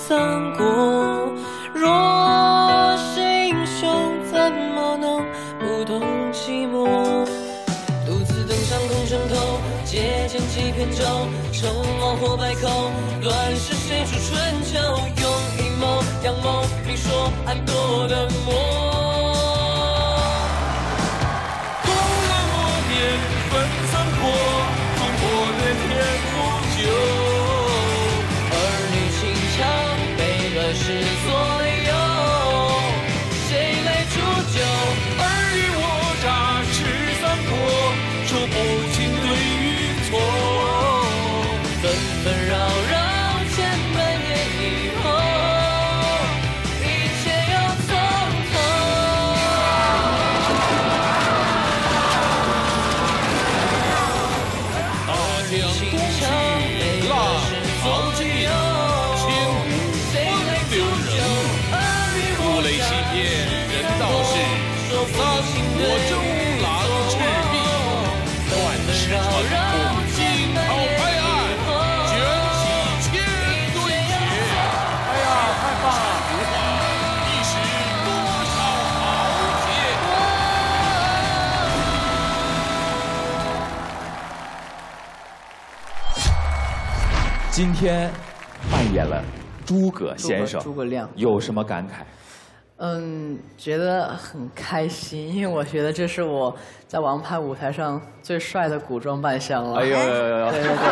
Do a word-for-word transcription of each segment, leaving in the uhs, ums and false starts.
三国。若是英雄，怎么能不懂寂寞？独自登上空城头，借剑几片舟，成王或败寇，乱世谁出春秋？用阴谋阳谋，明说暗夺的魔。 功了莫念分三国，烽火连天无咎。 儿女情长，悲乱世左右，谁来煮酒？ 尔虞我诈是三国，说不清对与错。 纷纷扰扰千百年以后，一切又从头。 大江东去，浪淘尽，千古风流人物。故垒西边人道是，三国周郎赤壁，乱世传统惊涛拍岸，卷起千堆雪。哎呀，太棒了！如画一时多少豪杰。 今天扮演了诸葛先生， 诸葛亮有什么感慨？ 嗯，觉得很开心，因为我觉得这是我在王牌舞台上最帅的古装扮相了。 哎呦呦呦呦！ 对对对。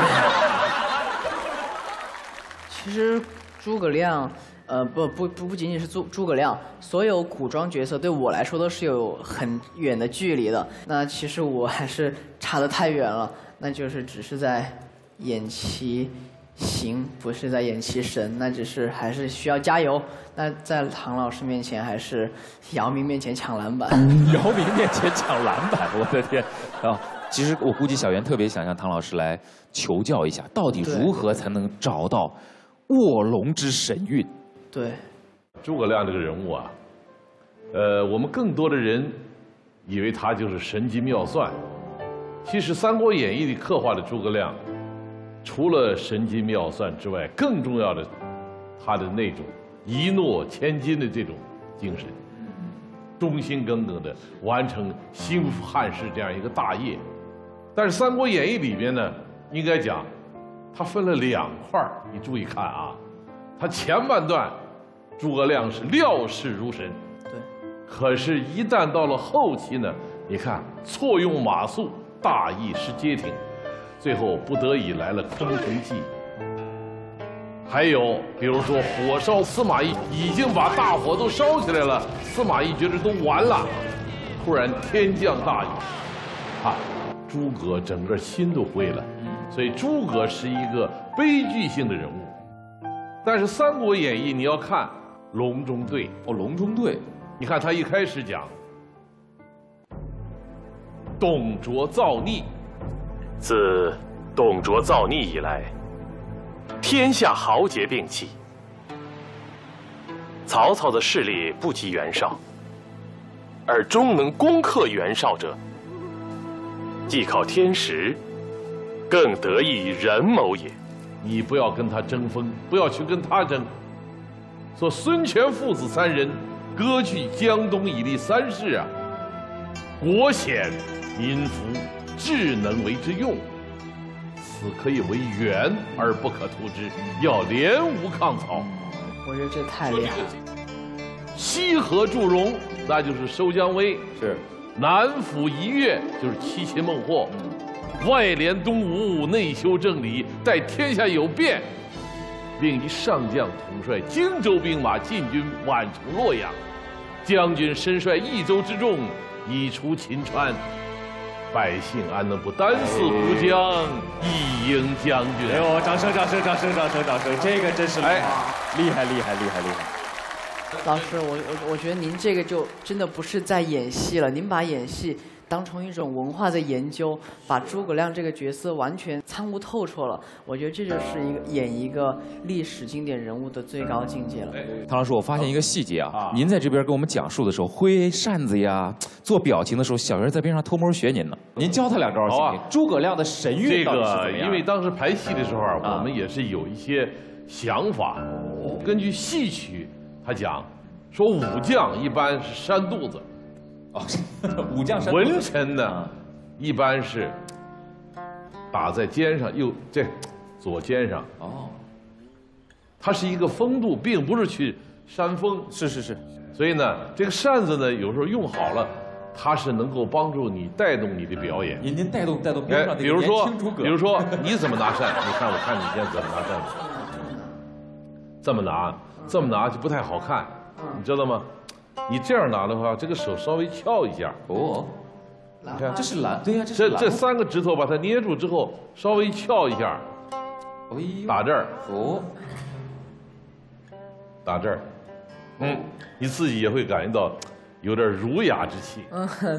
其实诸葛亮，呃，不不不不仅仅是诸诸葛亮，所有古装角色对我来说都是有很远的距离的。那其实我还是差得太远了，那就是只是在演其形，不是在演其神，那只是还是需要加油。那在唐老师面前，还是姚明面前抢篮板。 姚明面前抢篮板，我的天啊！其实我估计小袁特别想向唐老师来求教一下，到底如何才能找到卧龙之神韵？ 对， 诸葛亮这个人物啊，呃，我们更多的人以为他就是神机妙算，其实《三国演义》里刻画的诸葛亮，除了神机妙算之外，更重要的，他的那种一诺千金的这种精神，忠心耿耿的完成兴复汉室这样一个大业。但是《三国演义》里边呢，应该讲，它分了两块儿，你注意看啊，它前半段，诸葛亮是料事如神， 对， 可是，一旦到了后期呢，你看错用马谡，大意失街亭，最后不得已来了空城计。还有，比如说火烧司马懿，已经把大火都烧起来了，司马懿觉得都完了，突然天降大雨，啊，诸葛整个心都灰了。所以诸葛是一个悲剧性的人物。但是《三国演义》你要看隆中对， 哦，隆中对， 你看他一开始讲董卓造逆， 自董卓造逆以来，天下豪杰并起，曹操的势力不及袁绍，而终能攻克袁绍者，既靠天时，更得益人谋也。 你不要跟他争锋，不要去跟他争。说孙权父子三人割据江东以立三世啊，国险民福，智能为之用，此可以为援而不可图之，要联吴抗曹。 我觉得这太厉害了。 西河祝融，那就是收姜维； 是南抚夷越，就是七擒孟获；外连东吴，内修正理，待天下有变，令一上将统帅荆州兵马进军宛城洛阳，将军身率益州之众，以除秦川。百姓安能不单似胡将，一应将军？ 哎呦，掌声，掌声，掌声，掌声，掌声！这个真是哎，厉害，厉害，厉害，厉害！ 老师，我我我觉得您这个就真的不是在演戏了，您把演戏当成一种文化在研究，把诸葛亮这个角色完全参悟透彻了。我觉得这就是一个演一个历史经典人物的最高境界了。 唐老师，我发现一个细节啊，您在这边给我们讲述的时候，挥扇子呀、做表情的时候，小袁在边上偷摸学您呢。您教他两招行不行？诸葛亮的神韵这到底是怎个， 么样？ 因为当时排戏的时候啊，我们也是有一些想法。 根据戏曲，他讲说武将一般是扇肚子， 哦，武将扇肚子。 文臣呢，一般是打在肩上，右这左肩上。 哦， 它是一个风度，并不是去扇风。 是是是。 所以呢，这个扇子呢，有时候用好了，它是能够帮助你带动你的表演。 您您带动带动边上的比如说， 比比如说你怎么拿扇？你看，我看你现在怎么拿扇子？这么拿，这么拿就不太好看，你知道吗？你这样拿的话，这个手稍微翘一下。 哦， 你看， 这是蓝，对呀，这是这蓝。 这三个指头把它捏住之后，稍微翘一下， 哎呦， 打这儿。 哦， 打这儿。嗯，你自己也会感觉到有点儒雅之气。 嗯，对。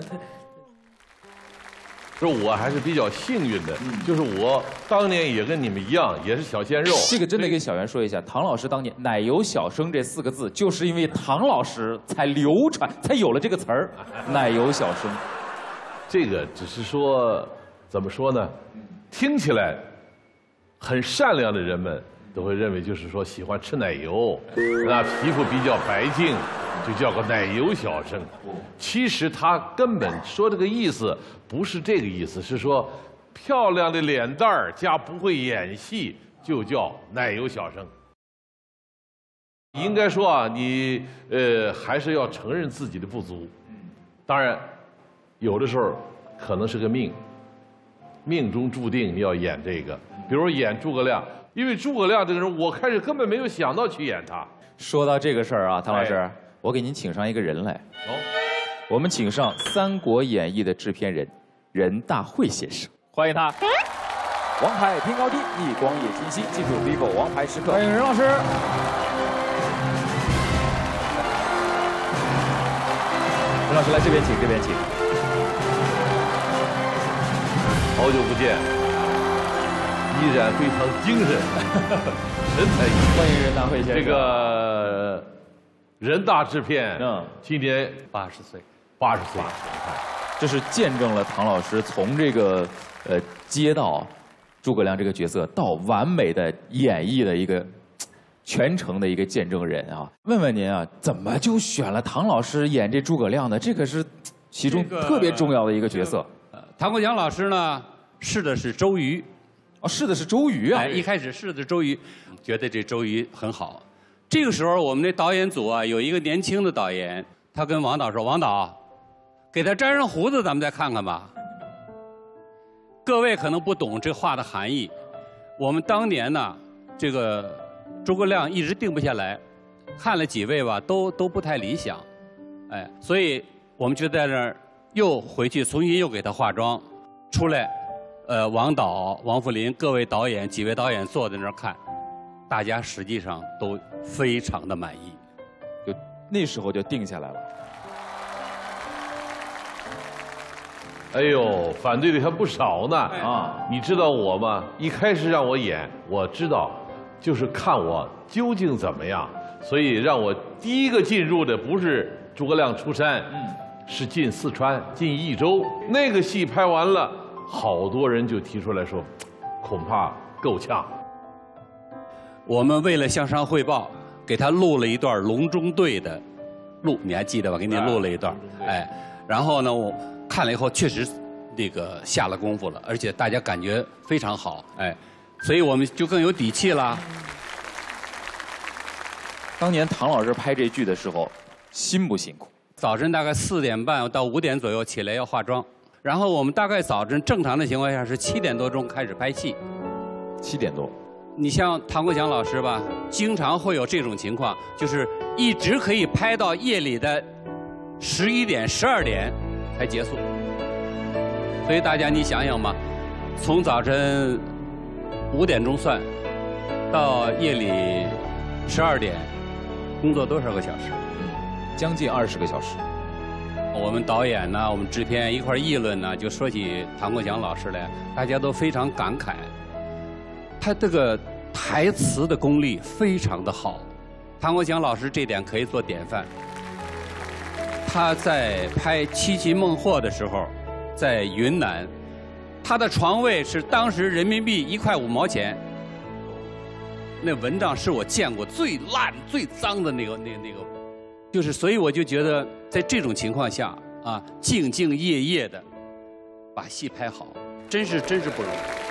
说我还是比较幸运的，就是我当年也跟你们一样，也是小鲜肉。 这个真的给小袁说一下，唐老师当年“奶油小生”这四个字，就是因为唐老师才流传，才有了这个词儿“奶油小生”。 这个只是说，怎么说呢？听起来很善良的人们都会认为，就是说喜欢吃奶油，那皮肤比较白净，就叫个奶油小生。其实他根本说这个意思不是这个意思，是说漂亮的脸蛋儿加不会演戏，就叫奶油小生。应该说啊，你呃还是要承认自己的不足。当然，有的时候可能是个命，命中注定你要演这个。比如演诸葛亮，因为诸葛亮这个人，我开始根本没有想到去演他。 说到这个事儿啊，唐老师， 哎、 我给您请上一个人来。 哦， 我们请上《三国演义》的制片人任大会先生，欢迎他。王牌拼高低，逆光也清晰，记住 vivo 王牌时刻。欢迎任老师。任老师来这边请，这边请。 好久不见，依然非常精神，神采奕奕。 欢迎任大会先生。 这个人大制片，嗯，今年八十岁， 八十岁， 这是见证了唐老师从这个呃接到诸葛亮这个角色到完美的演绎的一个全程的一个见证人啊。问问您啊，怎么就选了唐老师演这诸葛亮呢？这个是其中特别重要的一个角色。 呃，唐国强老师呢试的是周瑜， 哦，试的是周瑜啊。 哎，一开始试的周瑜，觉得这周瑜很好。这个时候，我们的导演组啊，有一个年轻的导演，他跟王导说：“王导，给他粘上胡子，咱们再看看吧。”各位可能不懂这话的含义。我们当年呢，这个诸葛亮一直定不下来，看了几位吧，都都不太理想，哎，所以我们就在那儿又回去重新又给他化妆，出来，呃，王导、王扶林各位导演几位导演坐在那儿看。大家实际上都非常的满意， 就那时候就定下来了。 哎呦，反对的还不少呢啊！你知道我吗？一开始让我演，我知道，就是看我究竟怎么样，所以让我第一个进入的不是诸葛亮出山，嗯，是进四川、进益州。那个戏拍完了，好多人就提出来说，恐怕够呛。 我们为了向上汇报，给他录了一段隆中对的录，你还记得吧？给你录了一段，哎，然后呢，我看了以后确实那个下了功夫了，而且大家感觉非常好，哎，所以我们就更有底气啦。 当年唐老师拍这剧的时候，辛不辛苦？ 早晨大概四点半到五点左右起来要化妆，然后我们大概早晨正常的情况下是七点多钟开始拍戏， 七点多。 你像唐国强老师吧，经常会有这种情况，就是一直可以拍到夜里的十一点、十二点才结束。所以大家你想想嘛，从早晨五点钟算，到夜里十二点，工作多少个小时？ 嗯，将近二十个小时。 我们导演呢，我们制片一块议论呢，就说起唐国强老师来，大家都非常感慨。他这个台词的功力非常的好，唐国强老师这点可以做典范。他在拍《七擒孟获》的时候，在云南，他的床位是当时人民币一块五毛钱。 那文章是我见过最烂、最脏的那个、那那个，就是所以我就觉得，在这种情况下啊，兢兢业业的把戏拍好，真是真是不容易。